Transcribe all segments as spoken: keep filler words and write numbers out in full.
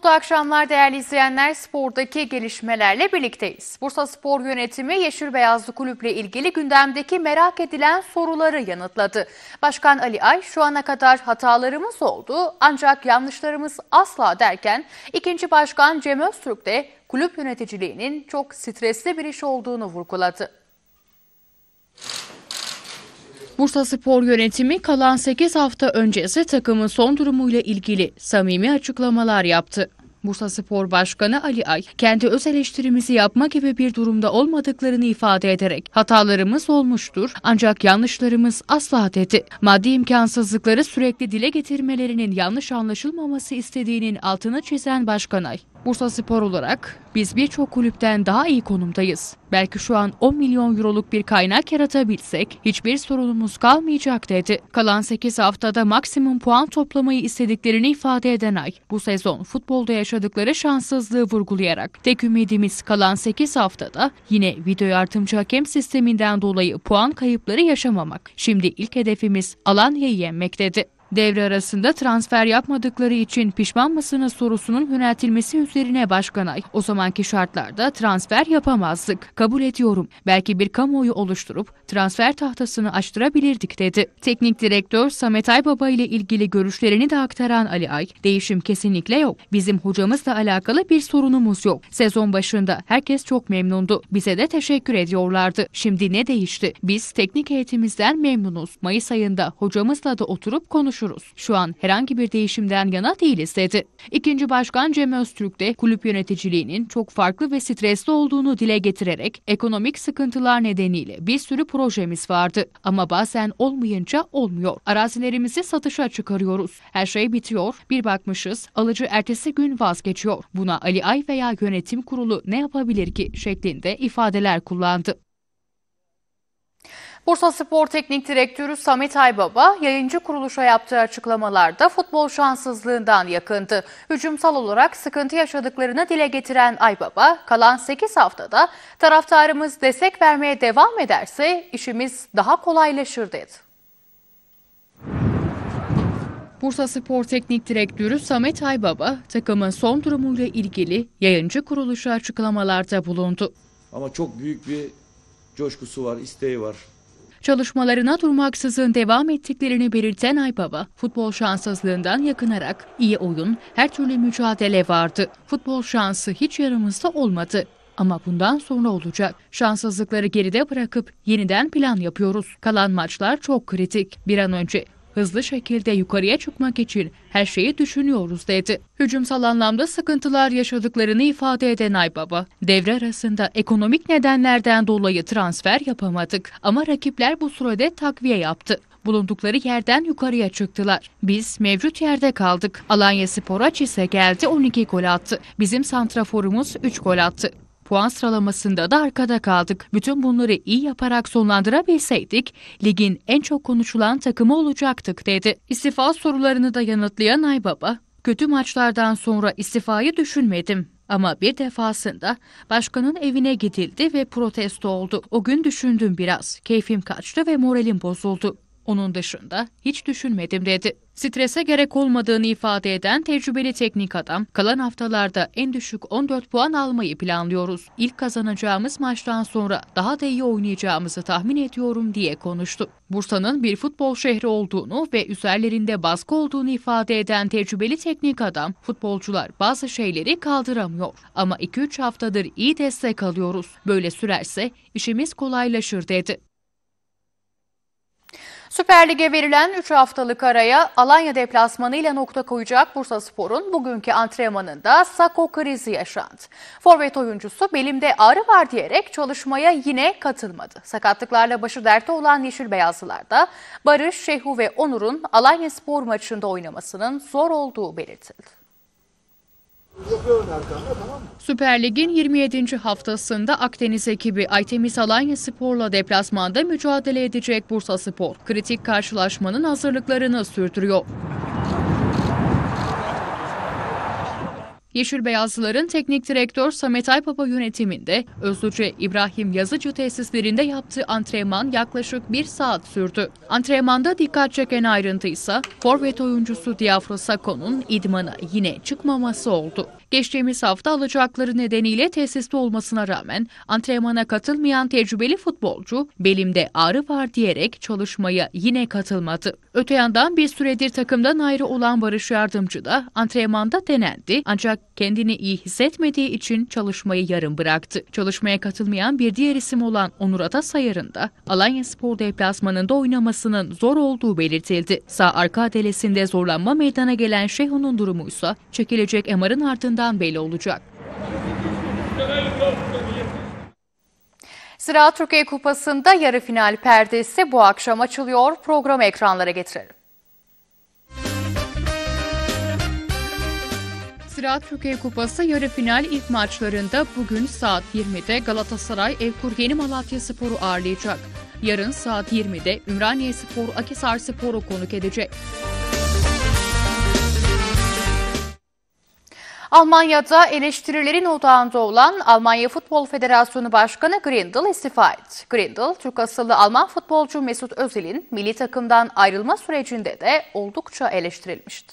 Mutlu akşamlar değerli izleyenler. Spordaki gelişmelerle birlikteyiz. Bursaspor yönetimi Yeşil Beyazlı Kulüp'le ilgili gündemdeki merak edilen soruları yanıtladı. Başkan Ali Ay şu ana kadar hatalarımız oldu ancak yanlışlarımız asla derken ikinci başkan Cem Öztürk de kulüp yöneticiliğinin çok stresli bir iş olduğunu vurguladı. Bursaspor yönetimi kalan sekiz hafta öncesi takımın son durumuyla ilgili samimi açıklamalar yaptı. Bursaspor Başkanı Ali Ay, kendi öz eleştirimizi yapma gibi bir durumda olmadıklarını ifade ederek hatalarımız olmuştur ancak yanlışlarımız asla dedi. Maddi imkansızlıkları sürekli dile getirmelerinin yanlış anlaşılmaması istediğinin altını çizen Başkan Ay, Bursaspor olarak biz birçok kulüpten daha iyi konumdayız. Belki şu an on milyon euroluk bir kaynak yaratabilsek hiçbir sorunumuz kalmayacak dedi. Kalan sekiz haftada maksimum puan toplamayı istediklerini ifade eden Ay, bu sezon futbolda yaşadıkları şanssızlığı vurgulayarak tek ümidimiz kalan sekiz haftada yine video yardımcı hakem sisteminden dolayı puan kayıpları yaşamamak. Şimdi ilk hedefimiz Alanya'yı yenmek dedi. Devre arasında transfer yapmadıkları için pişman mısınız sorusunun yöneltilmesi üzerine Başkan Ay, o zamanki şartlarda transfer yapamazdık. Kabul ediyorum. Belki bir kamuoyu oluşturup transfer tahtasını açtırabilirdik dedi. Teknik direktör Samet Aybaba ile ilgili görüşlerini de aktaran Ali Ay, değişim kesinlikle yok. Bizim hocamızla alakalı bir sorunumuz yok. Sezon başında herkes çok memnundu. Bize de teşekkür ediyorlardı. Şimdi ne değişti? Biz teknik heyetimizden memnunuz. Mayıs ayında hocamızla da oturup konuşuruz. Şu an herhangi bir değişimden yana değiliz dedi. İkinci başkan Cem Öztürk de kulüp yöneticiliğinin çok farklı ve stresli olduğunu dile getirerek ekonomik sıkıntılar nedeniyle bir sürü projemiz vardı ama bazen olmayınca olmuyor. Arazilerimizi satışa çıkarıyoruz. Her şey bitiyor. Bir bakmışız alıcı ertesi gün vazgeçiyor. Buna Ali Ay veya yönetim kurulu ne yapabilir ki şeklinde ifadeler kullandı. Bursaspor Teknik Direktörü Samet Aybaba, yayıncı kuruluşa yaptığı açıklamalarda futbol şanssızlığından yakındı. Hücumsal olarak sıkıntı yaşadıklarını dile getiren Aybaba, kalan sekiz haftada taraftarımız destek vermeye devam ederse işimiz daha kolaylaşır dedi. Bursaspor Teknik Direktörü Samet Aybaba, takımın son durumuyla ilgili yayıncı kuruluşa açıklamalarda bulundu. Ama çok büyük bir coşkusu var, isteği var. Çalışmalarına durmaksızın devam ettiklerini belirten Aybaba, futbol şanssızlığından yakınarak iyi oyun, her türlü mücadele vardı. Futbol şansı hiç yanımızda olmadı. Ama bundan sonra olacak. Şanssızlıkları geride bırakıp yeniden plan yapıyoruz. Kalan maçlar çok kritik. Bir an önce hızlı şekilde yukarıya çıkmak için her şeyi düşünüyoruz dedi. Hücumsal anlamda sıkıntılar yaşadıklarını ifade eden Aybaba, devre arasında ekonomik nedenlerden dolayı transfer yapamadık ama rakipler bu sürede takviye yaptı. Bulundukları yerden yukarıya çıktılar. Biz mevcut yerde kaldık. Alanyaspor ise geldi on iki gol attı. Bizim santraforumuz üç gol attı. Puan sıralamasında da arkada kaldık. Bütün bunları iyi yaparak sonlandırabilseydik ligin en çok konuşulan takımı olacaktık dedi. İstifa sorularını da yanıtlayan Aybaba, kötü maçlardan sonra istifayı düşünmedim. Ama bir defasında başkanın evine gidildi ve protesto oldu. O gün düşündüm biraz. Keyfim kaçtı ve moralim bozuldu. Onun dışında hiç düşünmedim dedi. Strese gerek olmadığını ifade eden tecrübeli teknik adam, kalan haftalarda en düşük on dört puan almayı planlıyoruz. İlk kazanacağımız maçtan sonra daha da iyi oynayacağımızı tahmin ediyorum diye konuştu. Bursa'nın bir futbol şehri olduğunu ve üzerlerinde baskı olduğunu ifade eden tecrübeli teknik adam, futbolcular bazı şeyleri kaldıramıyor. Ama iki üç haftadır iyi destek alıyoruz. Böyle sürerse işimiz kolaylaşır dedi. Süper Lig'e verilen üç haftalık araya Alanya deplasmanıyla nokta koyacak Bursaspor'un bugünkü antrenmanında Sako krizi yaşandı. Forvet oyuncusu belimde ağrı var diyerek çalışmaya yine katılmadı. Sakatlıklarla başı dertte olan Yeşil Beyazlılar'da Barış, Şehu ve Onur'un Alanyaspor maçında oynamasının zor olduğu belirtildi. Süper Lig'in yirmi yedinci haftasında Akdeniz ekibi Aytemiz Alanyaspor'la deplasmanda mücadele edecek Bursaspor, kritik karşılaşmanın hazırlıklarını sürdürüyor. Yeşil Beyazlıların teknik direktör Samet Aybaba yönetiminde Özlüce İbrahim Yazıcı tesislerinde yaptığı antrenman yaklaşık bir saat sürdü. Antrenmanda dikkat çeken ayrıntı ise forvet oyuncusu Diafra Sako'nun idmana yine çıkmaması oldu. Geçtiğimiz hafta alacakları nedeniyle tesiste olmasına rağmen antrenmana katılmayan tecrübeli futbolcu belimde ağrı var diyerek çalışmaya yine katılmadı. Öte yandan bir süredir takımdan ayrı olan Barış Yardımcı da antrenmanda denendi ancak kendini iyi hissetmediği için çalışmayı yarım bıraktı. Çalışmaya katılmayan bir diğer isim olan Onur Atasayar'ın da Alanyaspor deplasmanında oynamasının zor olduğu belirtildi. Sağ arka adelesinde zorlanma meydana gelen Şeho'nun durumuysa çekilecek M R'ın ardından belli olacak. Ziraat Türkiye Kupası'nda yarı final perdesi bu akşam açılıyor. Programı ekranlara getirelim. Ziraat Türkiye Kupası yarı final ilk maçlarında bugün saat yirmide Galatasaray Evkur Yeni Malatyaspor'u ağırlayacak. Yarın saat yirmide Ümraniyespor Akhisarspor'u konuk edecek. Almanya'da eleştirilerin odağında olan Almanya Futbol Federasyonu Başkanı Grindel istifa etti. Grindel, Türk asıllı Alman futbolcu Mesut Özil'in milli takımdan ayrılma sürecinde de oldukça eleştirilmişti.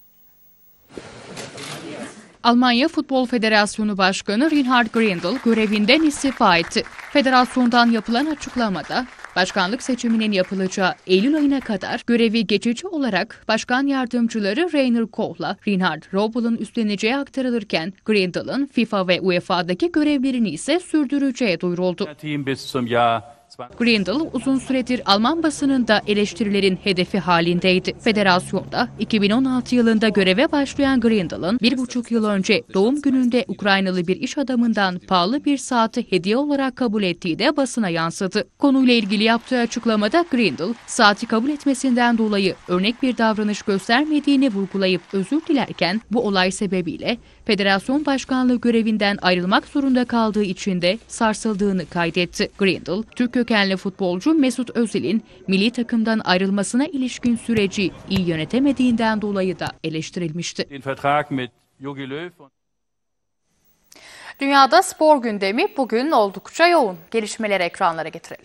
Almanya Futbol Federasyonu Başkanı Reinhard Grindel görevinden istifa etti. Federasyondan yapılan açıklamada, başkanlık seçiminin yapılacağı Eylül ayına kadar görevi geçici olarak başkan yardımcıları Rainer Koch'la Reinhard Robel'ın üstleneceği aktarılırken Grindel'ın FIFA ve U E F A'daki görevlerini ise sürdüreceği duyuruldu. Grindel uzun süredir Alman basınında eleştirilerin hedefi halindeydi. Federasyonda iki bin on altı yılında göreve başlayan Grindel'ın bir buçuk yıl önce doğum gününde Ukraynalı bir iş adamından pahalı bir saati hediye olarak kabul ettiği de basına yansıdı. Konuyla ilgili yaptığı açıklamada Grindel, saati kabul etmesinden dolayı örnek bir davranış göstermediğini vurgulayıp özür dilerken bu olay sebebiyle federasyon başkanlığı görevinden ayrılmak zorunda kaldığı için de sarsıldığını kaydetti. Grindel, Türk kökenli futbolcu Mesut Özil'in milli takımdan ayrılmasına ilişkin süreci iyi yönetemediğinden dolayı da eleştirilmişti. Dünyada spor gündemi bugün oldukça yoğun. Gelişmeleri ekranlara getirelim.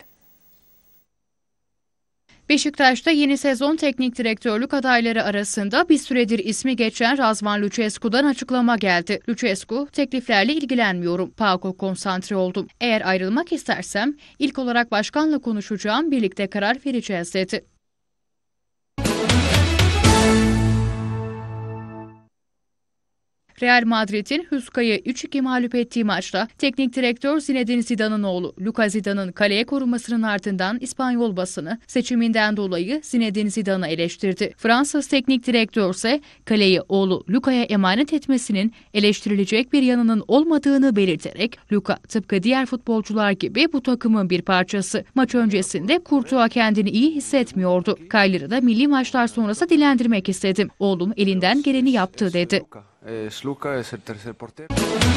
Beşiktaş'ta yeni sezon teknik direktörlük adayları arasında bir süredir ismi geçen Razvan Lucescu'dan açıklama geldi. Lucescu, tekliflerle ilgilenmiyorum, P A O'ya konsantre oldum. Eğer ayrılmak istersem ilk olarak başkanla konuşacağım, birlikte karar vereceğiz dedi. Real Madrid'in Huesca'yı üç iki mağlup ettiği maçta teknik direktör Zinedine Zidane'ın oğlu Lucas Zidane'ın kaleye korunmasının ardından İspanyol basını seçiminden dolayı Zinedine Zidane'ı eleştirdi. Fransız teknik direktör ise kaleyi oğlu Luca'ya emanet etmesinin eleştirilecek bir yanının olmadığını belirterek Luka tıpkı diğer futbolcular gibi bu takımın bir parçası. Maç öncesinde Courtois kendini iyi hissetmiyordu. Kyler'ı da milli maçlar sonrası dilendirmek istedim. Oğlum elinden geleni yaptı dedi. Es Luka, es el tercer portero.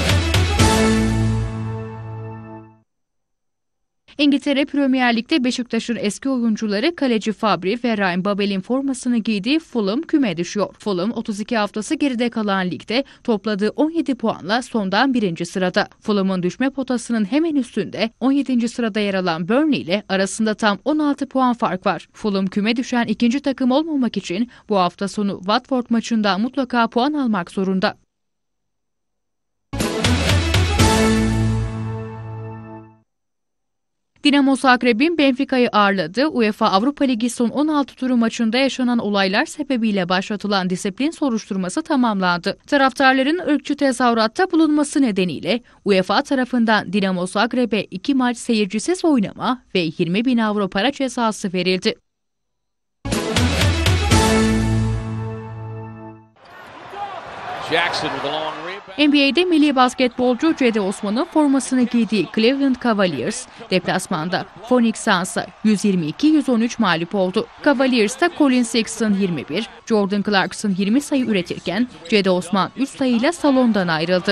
İngiltere Premier Lig'de Beşiktaş'ın eski oyuncuları kaleci Fabri ve Ryan Babel'in formasını giydiği Fulham küme düşüyor. Fulham otuz iki haftası geride kalan ligde topladığı on yedi puanla sondan birinci sırada. Fulham'ın düşme potasının hemen üstünde on yedinci sırada yer alan Burnley ile arasında tam on altı puan fark var. Fulham küme düşen ikinci takım olmamak için bu hafta sonu Watford maçından mutlaka puan almak zorunda. Dinamo Zagreb'in Benfica'yı ağırladığı UEFA Avrupa Ligi son on altı turu maçında yaşanan olaylar sebebiyle başlatılan disiplin soruşturması tamamlandı. Taraftarların ırkçı tezahüratta bulunması nedeniyle UEFA tarafından Dinamo Zagreb'e iki maç seyircisiz oynama ve yirmi bin avro para cezası verildi. N B A'de milli basketbolcu Cedi Osman'ın formasını giydiği Cleveland Cavaliers, deplasmanda Phoenix Suns'a yüz yirmi iki yüz on üç mağlup oldu. Cavaliers'ta Colin Sexton yirmi bir, Jordan Clarkson yirmi sayı üretirken Cedi Osman üç sayıyla salondan ayrıldı.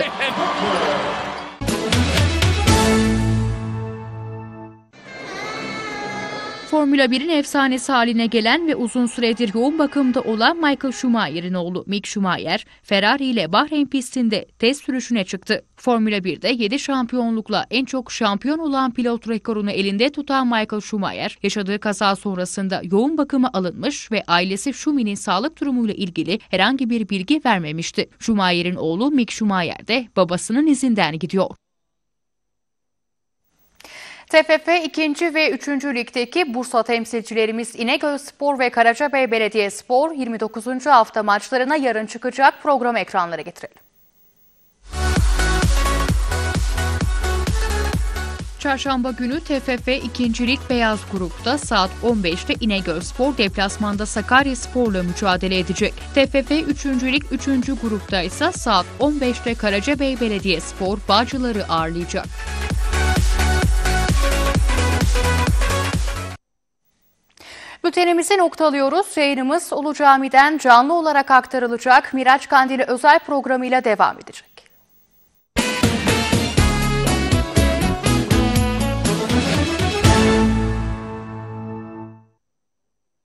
Formula birin efsanesi haline gelen ve uzun süredir yoğun bakımda olan Michael Schumacher'in oğlu Mick Schumacher, Ferrari ile Bahreyn pistinde test sürüşüne çıktı. Formula birde yedi şampiyonlukla en çok şampiyon olan pilot rekorunu elinde tutan Michael Schumacher, yaşadığı kaza sonrasında yoğun bakıma alınmış ve ailesi Schumi'nin sağlık durumuyla ilgili herhangi bir bilgi vermemişti. Schumacher'in oğlu Mick Schumacher de babasının izinden gidiyor. T F F ikinci ve üçüncü Lig'deki Bursa temsilcilerimiz İnegölspor ve Karacabey Belediyespor yirmi dokuzuncu hafta maçlarına yarın çıkacak, programı ekranlara getirelim. Çarşamba günü T F F ikinci Lig Beyaz Grup'ta saat on beşte İnegölspor deplasmanda Sakaryaspor'la mücadele edecek. T F F üçüncü Lig üçüncü Grup'ta ise saat on beşte Karacabey Belediyespor Bağcılar'ı ağırlayacak. Bültenimizi noktalıyoruz. Yayınımız Ulu Cami'den canlı olarak aktarılacak Miraç Kandili özel programıyla devam edecek.